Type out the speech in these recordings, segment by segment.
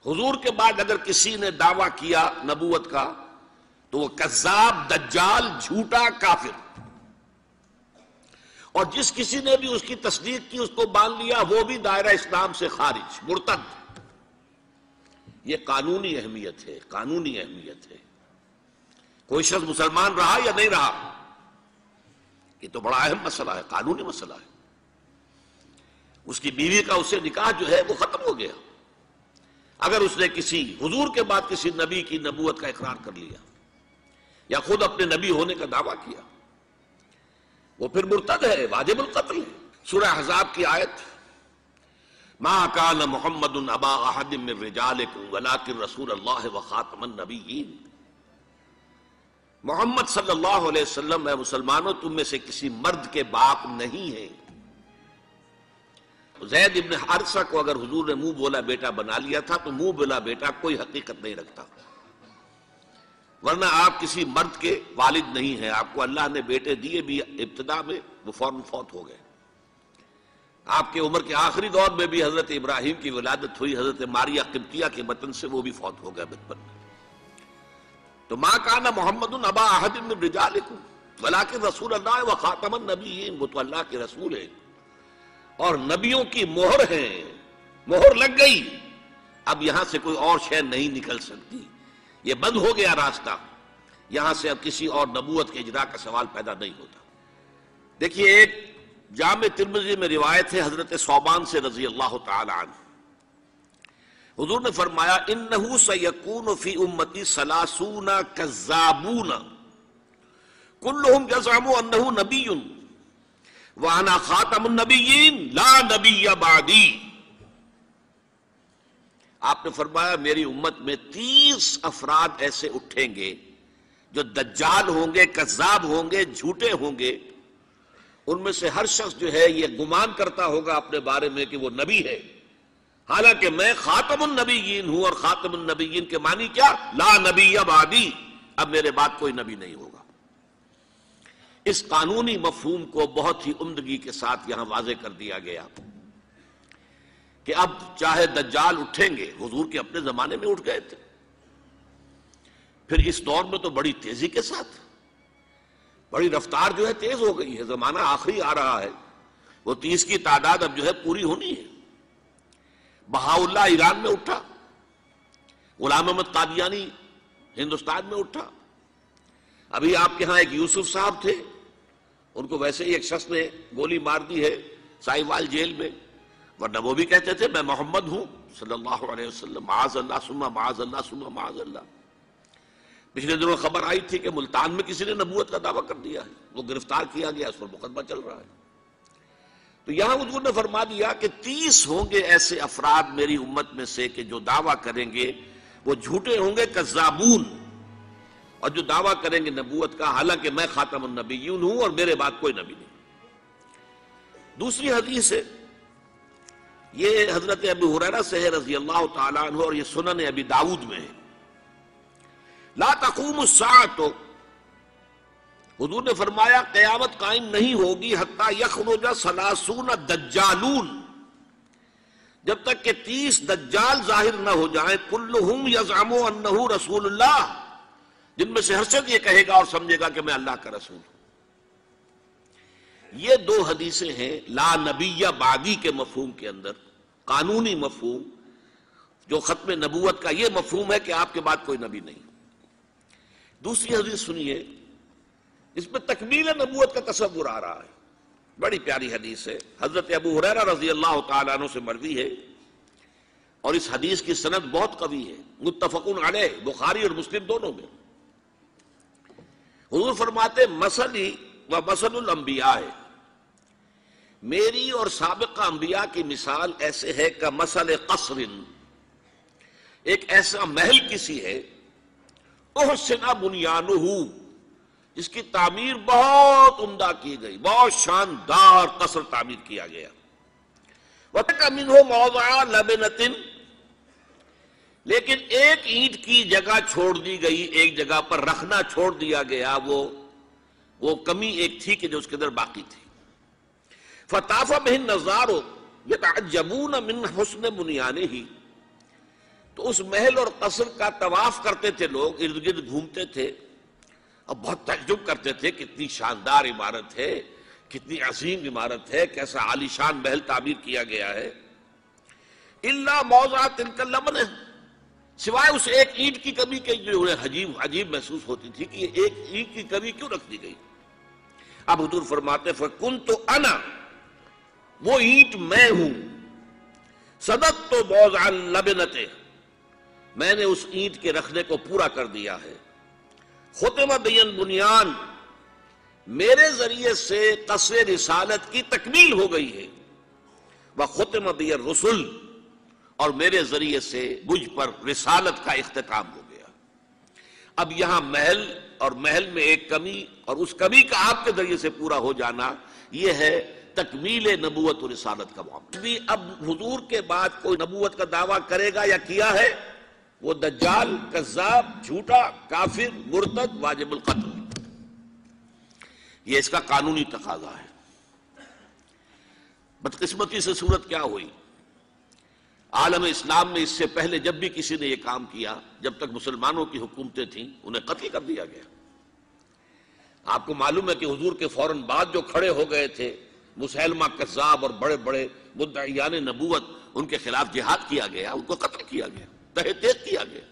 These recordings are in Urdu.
حضور کے بعد اگر کسی نے دعویٰ کیا نبوت کا تو وہ کذاب، دجال، جھوٹا، کافر، اور جس کسی نے بھی اس کی تصدیق کی، اس کو مان لیا، وہ بھی دائرہ اسلام سے خارج، مرتد۔ یہ قانونی اہمیت ہے، قانونی اہمیت ہے۔ کوئی شخص مسلمان رہا یا نہیں رہا، یہ تو بڑا اہم مسئلہ ہے، قانونی مسئلہ ہے۔ اس کی بیوی کا اس سے نکاح جو ہے وہ ختم ہو گیا اگر اس نے کسی حضور کے بعد کسی نبی کی نبوت کا اقرار کر لیا یا خود اپنے نبی ہونے کا دعویٰ کیا، وہ پھر مرتد ہے، واجب القتل ہے۔ سورہ احزاب کی آیت، ما کان محمد ابا احد من رجالکم ولکن رسول اللہ وخاتم النبیین۔ محمد صلی اللہ علیہ وسلم، اے مسلمانوں تم میں سے کسی مرد کے باپ نہیں ہیں۔ زید ابن حارثہ کو اگر حضور نے منہ بولا بیٹا بنا لیا تھا تو منہ بولا بیٹا کوئی حقیقت نہیں رکھتا، ورنہ آپ کسی مرد کے والد نہیں ہیں۔ آپ کو اللہ نے بیٹے دیے بھی ابتدا میں، وہ فوراً فوت ہو گئے۔ آپ کے عمر کے آخری دور میں بھی حضرت ابراہیم کی ولادت ہوئی حضرت ماریہ قبطیہ کے بطن سے، وہ بھی فوت ہو گئے بچپن میں۔ تو ما کان محمد ابا احد من رجالکم ولکن رسول اللہ وخاتم النبیین، وہ تو اللہ کے رسول ہیں اور نبیوں کی مہر ہے، مہر لگ گئی، اب یہاں سے کوئی اور شے نہیں نکل سکتی، یہ بند ہو گیا راستہ، یہاں سے اب کسی اور نبوت کے اجرا کا سوال پیدا نہیں ہوتا۔ دیکھیے ایک جامع ترمذی میں روایت ہے حضرت ثوبان سے رضی اللہ تعالی عنہ، حضور نے فرمایا انہ سیکون فی امتی ثلاثون کذابون کلہم یزعم انہ نبی وَأَنَا خَاتَمُ النَّبِيِّينَ لَا نَبِيَّ بَعْدِي۔ آپ نے فرمایا میری امت میں 30 افراد ایسے اٹھیں گے جو دجال ہوں گے، کذاب ہوں گے، جھوٹے ہوں گے۔ ان میں سے ہر شخص جو ہے یہ گمان کرتا ہوگا اپنے بارے میں کہ وہ نبی ہے، حالانکہ میں خاتم النبیین ہوں، اور خاتم النبیین کے معنی کیا؟ لا نبی بعدی، اب میرے بعد کوئی نبی نہیں ہوگا۔ اس قانونی مفہوم کو بہت ہی عمدگی کے ساتھ یہاں واضح کر دیا گیا کہ اب چاہے دجال اٹھیں گے، حضور کے اپنے زمانے میں اٹھ گئے تھے، پھر اس دور میں تو بڑی تیزی کے ساتھ، بڑی رفتار جو ہے تیز ہو گئی ہے، زمانہ آخری آ رہا ہے، وہ 30 کی تعداد اب جو ہے پوری ہونی ہے۔ بہاءاللہ ایران میں اٹھا، غلام احمد قادیانی ہندوستان میں اٹھا، ابھی آپ کے ہاں ایک یوسف صاحب تھے، ان کو ویسے ہی ایک شخص نے گولی مار دی ہے سائیوال جیل میں، ورنہ وہ بھی کہتے تھے میں محمد ہوں صلی اللہ علیہ وسلم، معاذ اللہ ثم معاذ اللہ ثم معاذ اللہ۔ پچھلے دنوں خبر آئی تھی کہ ملتان میں کسی نے نبوت کا دعویٰ کر دیا ہے، وہ گرفتار کیا گیا، اس پر مقدمہ چل رہا ہے۔ تو یہاں حضور نے فرما دیا کہ 30 ہوں گے ایسے افراد میری امت میں سے کہ جو دعویٰ کریں گے وہ جھوٹے ہوں گے، کذابون، اور جو دعویٰ کریں گے نبوت کا، حالانکہ میں خاتم النبیین ہوں اور میرے بعد کوئی نبی نہیں۔ دوسری حدیث ہے، یہ حضرت ابو ہریرہ سے ہے رضی اللہ تعالیٰ عنہ، اور یہ سنن ابی داؤد میں ہے۔ لا تقوم الساعۃ، حضور نے فرمایا قیامت قائم نہیں ہوگی حتی یخرج 30 دجالون، جب تک کہ 30 دجال ظاہر نہ ہو جائیں، کلہم یزعم انہ رسول اللہ، جن میں سے ہر شخص یہ کہے گا اور سمجھے گا کہ میں اللہ کا رسول ہوں۔ یہ 2 حدیثیں ہیں لا نبی بعدی کے مفہوم کے اندر، قانونی مفہوم جو ختم نبوت کا یہ مفہوم ہے کہ آپ کے بعد کوئی نبی نہیں۔ دوسری حدیث سنیے، اس میں تکمیل نبوت کا تصور آ رہا ہے، بڑی پیاری حدیث ہے، حضرت ابو ہریرہ رضی اللہ تعالیٰ عنہ سے مروی ہے، اور اس حدیث کی سند بہت قوی ہے، متفقون علیہ، بخاری اور مسلم دونوں میں۔ حضور فرماتے مثلی و مثل الانبیاء، میری اور سابقہ انبیاء کی مثال ایسے ہے کہ مثل قصر، ایک ایسا محل کسی ہے، احسن بنیانہ، جس کی تعمیر بہت عمدہ کی گئی، بہت شاندار قصر تعمیر کیا گیا، وَتَكَ مِنْهُ مَوْضَعَ لَبْنَةٍ، لیکن ایک اینٹ کی جگہ چھوڑ دی گئی، ایک جگہ پر رکھنا چھوڑ دیا گیا، وہ کمی ایک تھی کہ جو اس کے اندر باقی تھی۔ فَطَافَ بِهِ النَّظَارُ يَتَعَجَّبُونَ مِنْ حُسْنِ بُنْيَانِهِ، تو اس محل اور قصر کا طواف کرتے تھے لوگ، ارد گرد گھومتے تھے اور بہت تعجب کرتے تھے، کتنی شاندار عمارت ہے، کتنی عظیم عمارت ہے، کیسا عالیشان محل تعمیر کیا گیا ہے۔ الا موضع تلک اللبن، سوائے اس ایک اینٹ کی کمی کے جو انہیں عجیب محسوس ہوتی تھی کہ یہ ایک اینٹ کی کمی کیوں رکھ دی گئی۔ اب حضور فرماتے فَكُنْتُ أَنَا، وہ اینٹ میں ہوں، صدقت موضع اللبنۃ، میں نے اس اینٹ کے رکھنے کو پورا کر دیا ہے۔ ختم بی البنیان، میرے ذریعے سے قصر رسالت کی تکمیل ہو گئی ہے۔ وختم بی الرسل، اور میرے ذریعے سے مجھ پر رسالت کا اختتام ہو گیا۔ اب یہاں محل اور محل میں ایک کمی اور اس کمی کا آپ کے ذریعے سے پورا ہو جانا، یہ ہے تکمیل نبوت و رسالت کا معاملہ۔ بھی اب حضور کے بعد کوئی نبوت کا دعویٰ کرے گا یا کیا ہے، وہ دجال، کذاب، جھوٹا، کافر، مرتد، واجب القتل، یہ اس کا قانونی تقاضا ہے۔ بدقسمتی سے صورت کیا ہوئی، عالم اسلام میں اس سے پہلے جب بھی کسی نے یہ کام کیا، جب تک مسلمانوں کی حکومتیں تھیں، انہیں قتل کر دیا گیا۔ آپ کو معلوم ہے کہ حضور کے فوراً بعد جو کھڑے ہو گئے تھے مسیلمہ کذاب اور بڑے بڑے مدعیان نبوت، ان کے خلاف جہاد کیا گیا، ان کو قتل کیا گیا، تہہ تیغ کیا گیا۔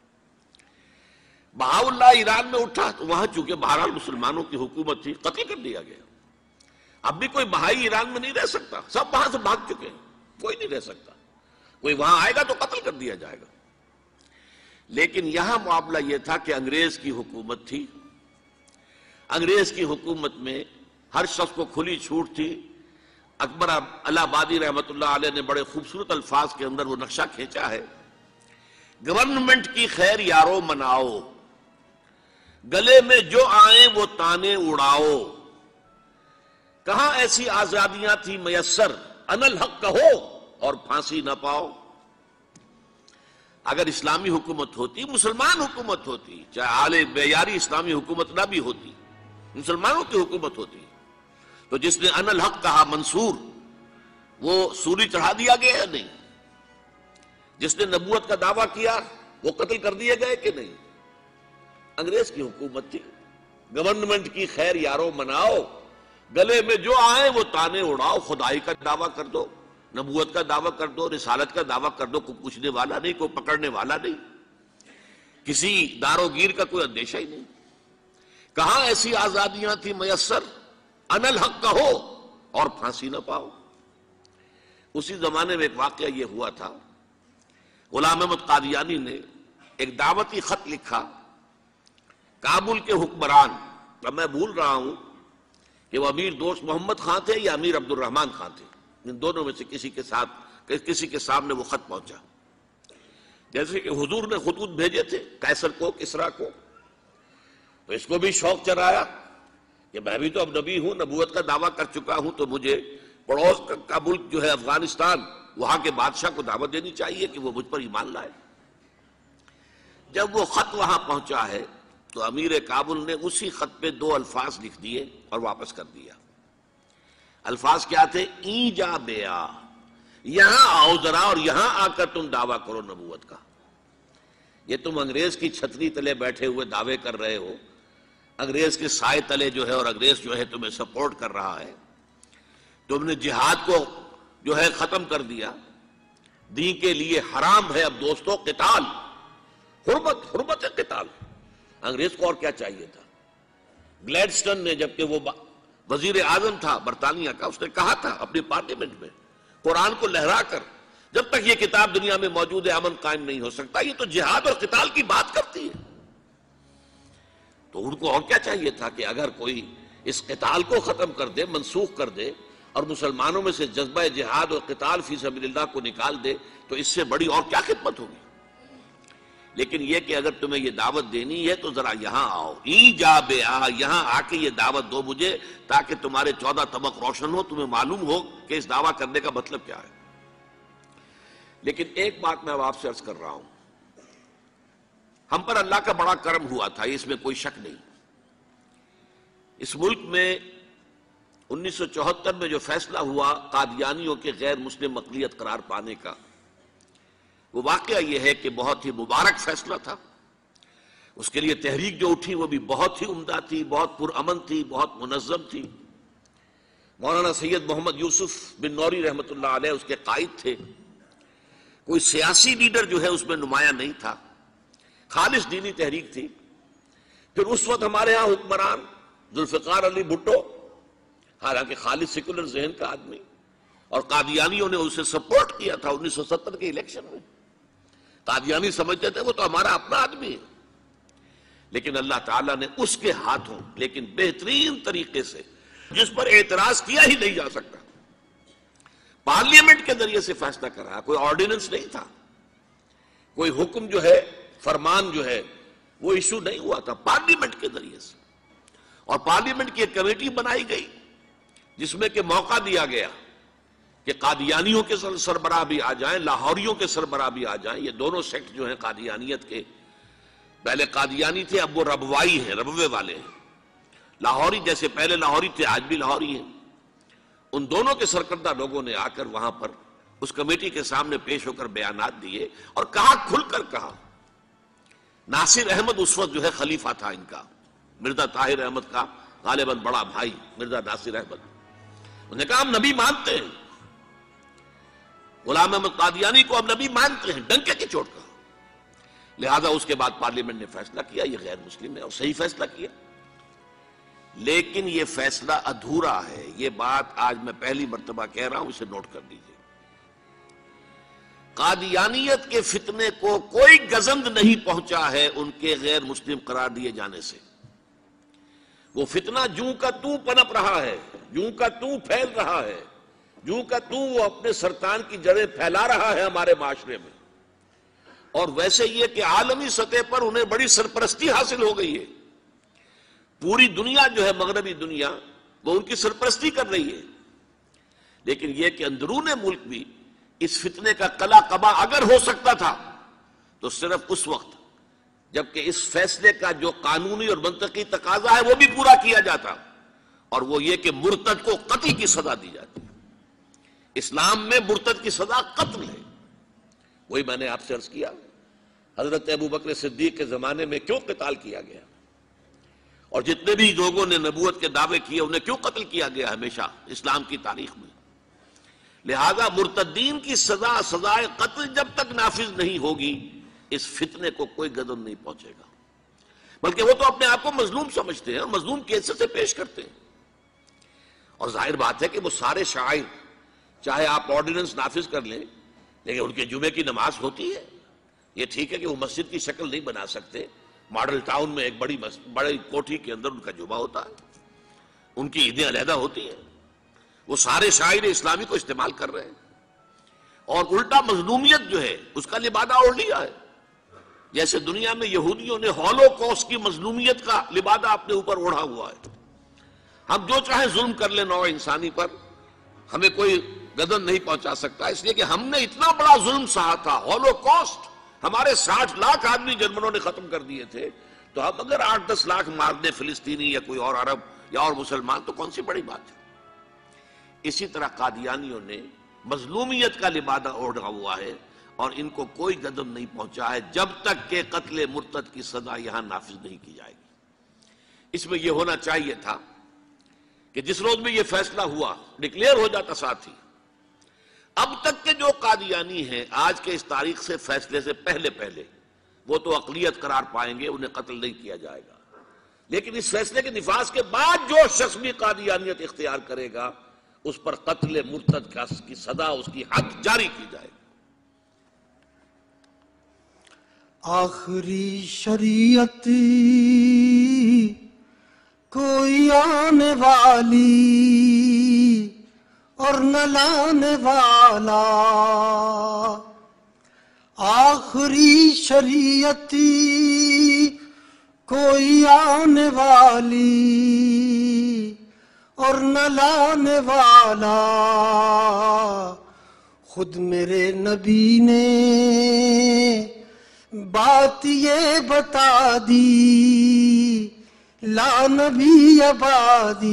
بہاءاللہ ایران میں اٹھا تو وہاں چونکہ بہرحال مسلمانوں کی حکومت تھی، قتل کر دیا گیا۔ اب بھی کوئی بہائی ایران میں نہیں رہ سکتا، سب وہاں سے بھاگ چکے ہیں، کوئی نہیں رہ سکتا، کوئی وہاں آئے گا تو قتل کر دیا جائے گا۔ لیکن یہاں معاملہ یہ تھا کہ انگریز کی حکومت تھی، انگریز کی حکومت میں ہر شخص کو کھلی چھوٹ تھی۔ اکبر الہ آبادی رحمت اللہ علیہ نے بڑے خوبصورت الفاظ کے اندر وہ نقشہ کھینچا ہے، گورنمنٹ کی خیر یارو مناؤ، گلے میں جو آئیں وہ تانے اڑاؤ، کہاں ایسی آزادیاں تھی میسر، ان الحق کہو اور پھانسی نہ پاؤ۔ اگر اسلامی حکومت ہوتی، مسلمان حکومت ہوتی، چاہے اعلی معیاری اسلامی حکومت نہ بھی ہوتی، مسلمانوں کی حکومت ہوتی، تو جس نے ان الحق کہا منصور، وہ سولی چڑھا دیا گیا یا نہیں؟ جس نے نبوت کا دعویٰ کیا وہ قتل کر دیے گئے کہ نہیں؟ انگریز کی حکومت تھی، گورنمنٹ کی خیر یارو مناؤ، گلے میں جو آئے وہ تانے اڑاؤ، خدائی کا دعویٰ کر دو، نبوت کا دعویٰ کر دو، رسالت کا دعویٰ کر دو، کوئی پوچھنے والا نہیں، کوئی پکڑنے والا نہیں، کسی داروگیر کا کوئی اندیشہ ہی نہیں۔ کہاں ایسی آزادیاں تھی میسر، ان الحق کہو اور پھانسی نہ پاؤ۔ اسی زمانے میں ایک واقعہ یہ ہوا تھا، غلام احمد قادیانی نے ایک دعوتی خط لکھا کابل کے حکمران، اب میں بھول رہا ہوں کہ وہ امیر دوست محمد خان تھے یا امیر عبد الرحمن خان تھے، ان دونوں میں سے کسی کے سامنے وہ خط پہنچا۔ جیسے کہ حضور نے خطوط بھیجے تھے قیصر کو، کسریٰ کو، تو اس کو بھی شوق چرایا کہ میں بھی تو اب نبی ہوں، نبوت کا دعویٰ کر چکا ہوں، تو مجھے پڑوس کا ملک جو ہے افغانستان، وہاں کے بادشاہ کو دعوت دینی چاہیے کہ وہ مجھ پر ایمان لائے۔ جب وہ خط وہاں پہنچا ہے تو امیر کابل نے اسی خط پہ 2 الفاظ لکھ دیے اور واپس کر دیا۔ الفاظ کیا تھے؟ این جا بیا، یہاں آؤ ذرا اور یہاں آ کر تم دعویٰ کرو نبوت کا۔ یہ تم انگریز کی چھتری تلے بیٹھے ہوئے دعوے کر رہے ہو، انگریز کے سائے تلے جو ہے، اور انگریز جو ہے تمہیں سپورٹ کر رہا ہے، تم نے جہاد کو جو ہے ختم کر دیا، دین کے لیے حرام ہے اب دوستو قتال، حرمت ہے قتال۔ انگریز کو اور کیا چاہیے تھا؟ گلیڈسٹن نے، جبکہ وہ وزیر اعظم تھا برطانیہ کا، اس نے کہا تھا اپنی پارلیمنٹ میں قرآن کو لہرا کر، جب تک یہ کتاب دنیا میں موجود ہے امن قائم نہیں ہو سکتا۔ یہ تو جہاد اور قتال کی بات کرتی ہے۔ تو ان کو اور کیا چاہیے تھا کہ اگر کوئی اس قتال کو ختم کر دے، منسوخ کر دے، اور مسلمانوں میں سے جذبہ جہاد اور قتال فی سبیل اللہ کو نکال دے، تو اس سے بڑی اور کیا خدمت ہوگی؟ لیکن یہ کہ اگر تمہیں یہ دعوت دینی ہے تو ذرا یہاں آؤ، این جا بے آ، یہاں آ کے یہ دعوت دو مجھے، تاکہ تمہارے 14 طبق روشن ہو، تمہیں معلوم ہو کہ اس دعویٰ کرنے کا مطلب کیا ہے۔ لیکن ایک بات میں اب آپ سے عرض کر رہا ہوں، ہم پر اللہ کا بڑا کرم ہوا تھا، اس میں کوئی شک نہیں۔ اس ملک میں 1974 میں جو فیصلہ ہوا قادیانیوں کے غیر مسلم اقلیت قرار پانے کا، وہ واقعہ یہ ہے کہ بہت ہی مبارک فیصلہ تھا. اس کے لیے تحریک جو اٹھی وہ بھی بہت ہی عمدہ تھی، بہت پرامن تھی، بہت منظم تھی. مولانا سید محمد یوسف بن نوری رحمۃ اللہ علیہ اس کے قائد تھے. کوئی سیاسی لیڈر جو ہے اس میں نمایاں نہیں تھا، خالص دینی تحریک تھی. پھر اس وقت ہمارے ہاں حکمران ذوالفقار علی بھٹو، حالانکہ خالص سیکولر ذہن کا آدمی، اور قادیانیوں نے اسے سپورٹ کیا تھا 1970 کے الیکشن میں. قادیانی سمجھتے تھے وہ تو ہمارا اپنا آدمی ہے. لیکن اللہ تعالیٰ نے اس کے ہاتھوں لیکن بہترین طریقے سے، جس پر اعتراض کیا ہی نہیں جا سکتا، پارلیمنٹ کے ذریعے سے فیصلہ کرا. کوئی آرڈیننس نہیں تھا، کوئی حکم جو ہے، فرمان جو ہے وہ ایشو نہیں ہوا تھا، پارلیمنٹ کے ذریعے سے. اور پارلیمنٹ کی ایک کمیٹی بنائی گئی جس میں کہ موقع دیا گیا کہ قادیانیوں کے سربراہ بھی آ جائیں، لاہوریوں کے سربراہ بھی آ جائیں. یہ دونوں سیکٹ جو ہیں قادیانیت کے، پہلے قادیانی تھے، اب وہ ربوائی ہیں، ربوے والے ہیں. لاہوری جیسے پہلے لاہوری تھے، آج بھی لاہوری ہیں. ان دونوں کے سرکردہ لوگوں نے آ کر وہاں پر اس کمیٹی کے سامنے پیش ہو کر بیانات دیے اور کہا، کھل کر کہا. ناصر احمد اس وقت جو ہے خلیفہ تھا ان کا، مرزا طاہر احمد کا غالباً بڑا بھائی مرزا ناصر احمد. انہوں نے کہا ہم نبی مانتے ہیں، غلام احمد قادیانی کو ہم نبی مانتے ہیں، ڈنکے کی چوٹ کہا. لہذا اس کے بعد پارلیمنٹ نے فیصلہ کیا یہ غیر مسلم ہے، اور صحیح فیصلہ کیا. لیکن یہ فیصلہ ادھورا ہے. یہ بات آج میں پہلی مرتبہ کہہ رہا ہوں، اسے نوٹ کر لیجیے. قادیانیت کے فتنے کو کوئی گزند نہیں پہنچا ہے ان کے غیر مسلم قرار دیے جانے سے. وہ فتنہ جوں کا توں پنپ رہا ہے، جوں کا توں پھیل رہا ہے، جوں کا توں وہ اپنے سرطان کی جڑیں پھیلا رہا ہے ہمارے معاشرے میں. اور ویسے یہ کہ عالمی سطح پر انہیں بڑی سرپرستی حاصل ہو گئی ہے. پوری دنیا جو ہے، مغربی دنیا، وہ ان کی سرپرستی کر رہی ہے. لیکن یہ کہ اندرون ملک بھی اس فتنے کا قلع قبا اگر ہو سکتا تھا تو صرف اس وقت جبکہ اس فیصلے کا جو قانونی اور منطقی تقاضا ہے وہ بھی پورا کیا جاتا، اور وہ یہ کہ مرتد کو قتل کی سزا دی جاتی. اسلام میں مرتد کی سزا قتل ہے. وہی میں نے آپ سے عرض کیا، حضرت ابوبکر صدیق کے زمانے میں کیوں قتال کیا گیا، اور جتنے بھی لوگوں نے نبوت کے دعوے کیے انہیں کیوں قتل کیا گیا ہمیشہ اسلام کی تاریخ میں. لہذا مرتدین کی سزا، سزائے قتل جب تک نافذ نہیں ہوگی، اس فتنے کو کوئی گدن نہیں پہنچے گا. بلکہ وہ تو اپنے آپ کو مظلوم سمجھتے ہیں، مظلوم کیسے سے پیش کرتے ہیں. اور ظاہر بات ہے کہ وہ سارے شاعر، چاہے آپ آرڈیننس نافذ کر لیں، لیکن ان کے جمعے کی نماز ہوتی ہے. یہ ٹھیک ہے کہ وہ مسجد کی شکل نہیں بنا سکتے، ماڈل ٹاؤن میں ایک بڑی کوٹھی کے اندر ان کا جمعہ ہوتا ہے، ان کی عیدیں علیحدہ ہوتی ہیں. وہ سارے شاعر اسلامی کو استعمال کر رہے ہیں، اور الٹا مظلومیت جو ہے اس کا لبادہ اوڑھ لیا ہے. جیسے دنیا میں یہودیوں نے ہولوکوسٹ کی مظلومیت کا لبادہ اپنے اوپر اوڑھا ہوا ہے. ہم جو چاہیں ظلم کر لیں نوع انسانی پر، ہمیں کوئی گدن نہیں پہنچا سکتا، اس لیے کہ ہم نے اتنا بڑا ظلم سہا تھا. ہولوکوسٹ، ہمارے 60 لاکھ آدمی جرمنوں نے ختم کر دیے تھے. تو ہم اگر 8-10 لاکھ مار دیں فلسطینی یا کوئی اور عرب یا اور مسلمان تو کون سی بڑی بات ہے. اسی طرح قادیانیوں نے مظلومیت کا لبادہ اوڑھا ہوا ہے، اور ان کو کوئی گدن نہیں پہنچا ہے جب تک کہ قتل مرتد کی سزا یہاں نافذ نہیں کی جائے گی. اس میں یہ ہونا چاہیے تھا کہ جس روز میں یہ فیصلہ ہوا، ڈکلیئر ہو جاتا ساتھ ہی. اب تک کے جو قادیانی ہیں آج کے اس تاریخ سے فیصلے سے پہلے وہ تو اقلیت قرار پائیں گے، انہیں قتل نہیں کیا جائے گا. لیکن اس فیصلے کے نفاذ کے بعد جو شخص بھی قادیانیت اختیار کرے گا اس پر قتل مرتد کی سزا، اس کی حد جاری کی جائے گی. آخری شریعت کوئی آنے والی اور نہ لانے والا، آخری شریعت کوئی آنے والی اور نہ لانے والا. خود میرے نبی نے بات یہ بتا دی، لا نبی آبادی.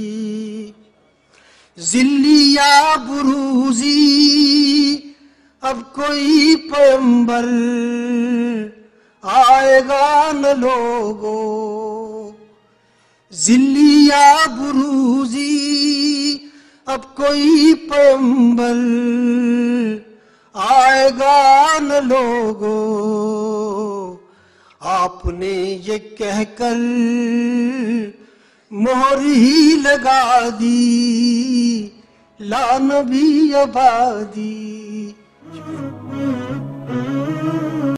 ذلی یا بروزی اب کوئی پیغمبر آئے گا نہ لوگو، ذلی یا بروزی اب کوئی پیغمبر آئے گا نہ لوگو، آپ نے یہ کہہ کر مہر ہی لگا دی، لا نبی آبادی۔